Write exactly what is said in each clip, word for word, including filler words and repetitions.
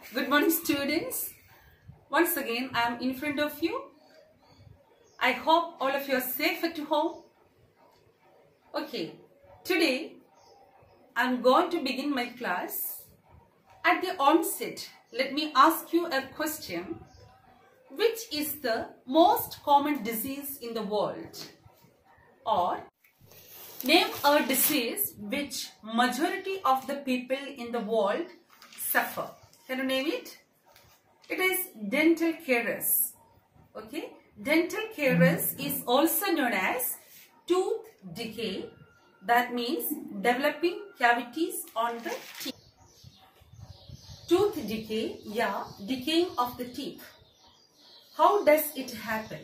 Good morning, students. Once again, I am in front of you. I hope all of you are safe at home. Okay, today I am going to begin my class. At the onset, let me ask you a question. Which is the most common disease in the world? Or name a disease which majority of the people in the world suffer. Can you name it? It is dental caries. Okay, dental caries is also known as tooth decay. That means developing cavities on the teeth. Tooth decay, yeah, decaying of the teeth. How does it happen?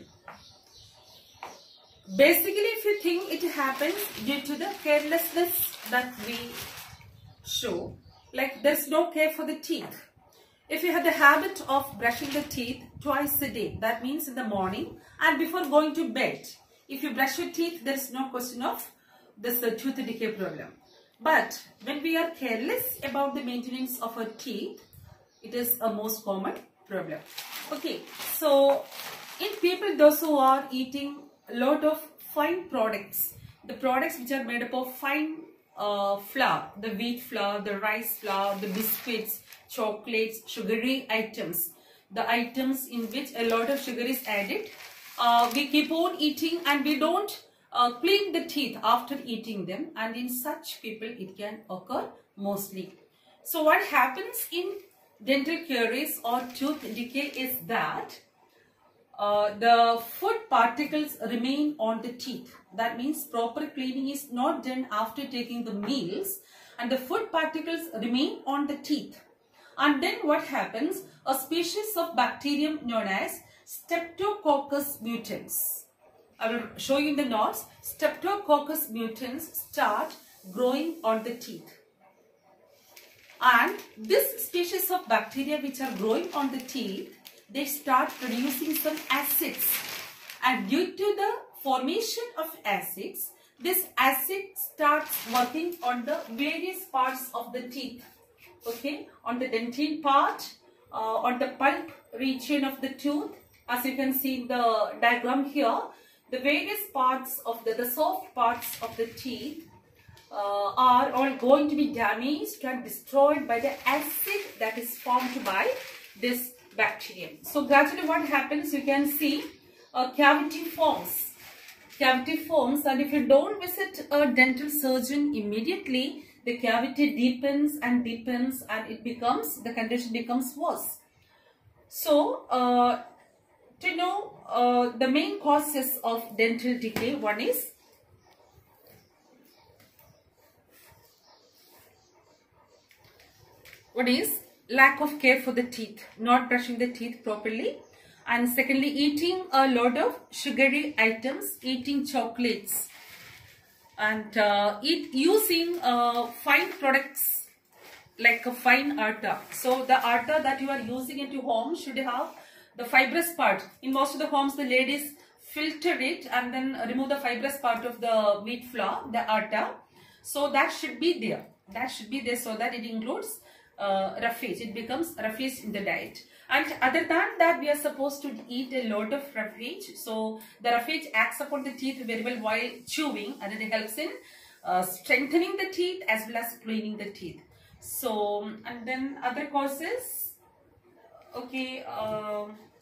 Basically, if you think it happens due to the carelessness that we show, like there's no care for the teeth. If you have the habit of brushing the teeth twice a day, that means in the morning and before going to bed. If you brush your teeth, there is no question of this uh, tooth decay problem. But when we are careless about the maintenance of our teeth, it is a most common problem. Okay, so in people, those who are eating a lot of fine products, the products which are made up of fine uh, flour, the wheat flour, the rice flour, the biscuits, chocolates, sugary items, the items in which a lot of sugar is added, uh, we keep on eating and we don't uh, clean the teeth after eating them, and in such people it can occur mostly. So what happens in dental caries or tooth decay is that uh, the food particles remain on the teeth. That means proper cleaning is not done after taking the meals, and the food particles remain on the teeth. And then what happens? A species of bacterium known as Streptococcus mutans. I will show you in the notes. Streptococcus mutans start growing on the teeth. And this species of bacteria which are growing on the teeth, they start producing some acids. And due to the formation of acids, this acid starts working on the various parts of the teeth. Okay, on the dentine part, uh, on the pulp region of the tooth, as you can see in the diagram here, the various parts of the, the soft parts of the teeth uh, are all going to be damaged and destroyed by the acid that is formed by this bacterium. So gradually what happens, you can see a cavity forms. Cavity forms, and if you don't visit a dental surgeon immediately, the cavity deepens and deepens and it becomes, the condition becomes worse. So, uh, to know uh, the main causes of dental decay, one is one is lack of care for the teeth, not brushing the teeth properly. And secondly, eating a lot of sugary items, eating chocolates. And uh, eat using uh, fine products like a fine atta. So the atta that you are using at your home should have the fibrous part. In most of the homes, the ladies filter it and then remove the fibrous part of the wheat flour, the atta. So that should be there. That should be there so that it includes uh, roughage. It becomes roughage in the diet. And other than that, we are supposed to eat a lot of roughage. So the roughage acts upon the teeth very well while chewing, and it helps in uh, strengthening the teeth as well as cleaning the teeth. So, and then other causes, okay, uh,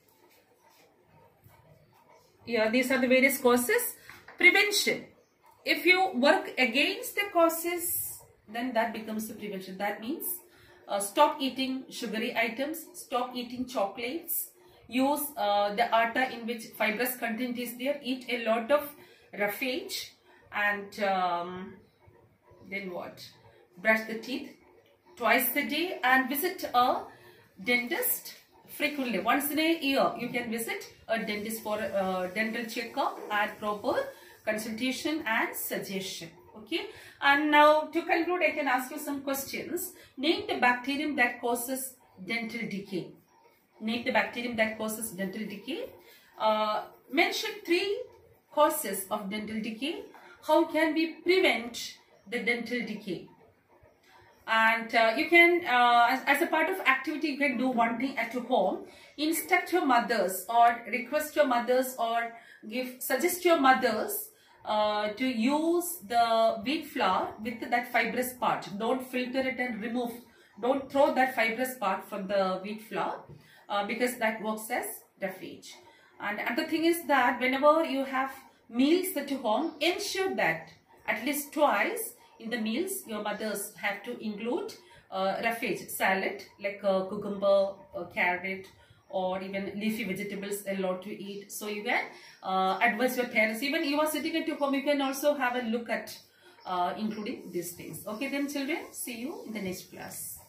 yeah, these are the various causes. Prevention. If you work against the causes, then that becomes the prevention. That means Uh, stop eating sugary items, stop eating chocolates, use uh, the atta in which fibrous content is there, eat a lot of roughage, and um, then what? Brush the teeth twice a day and visit a dentist frequently. Once in a year, you can visit a dentist for a dental checkup and proper consultation and suggestion. Okay, and now to conclude, I can ask you some questions. Name the bacterium that causes dental decay. Name the bacterium that causes dental decay. Uh, mention three causes of dental decay. How can we prevent the dental decay? And uh, you can, uh, as, as a part of activity, you can do one thing at home. Instruct your mothers or request your mothers or give, suggest your mothers uh, to use the wheat flour with that fibrous part. Don't filter it and remove. Don't throw that fibrous part from the wheat flour uh, because that works as roughage. And another thing is that whenever you have meals at home, ensure that at least twice in the meals your mothers have to include uh, roughage salad like uh, cucumber, uh, carrot, or even leafy vegetables a lot to eat. So you can uh, advise your parents. Even you are sitting at your home, you can also have a look at uh, including these things. Okay then children, see you in the next class.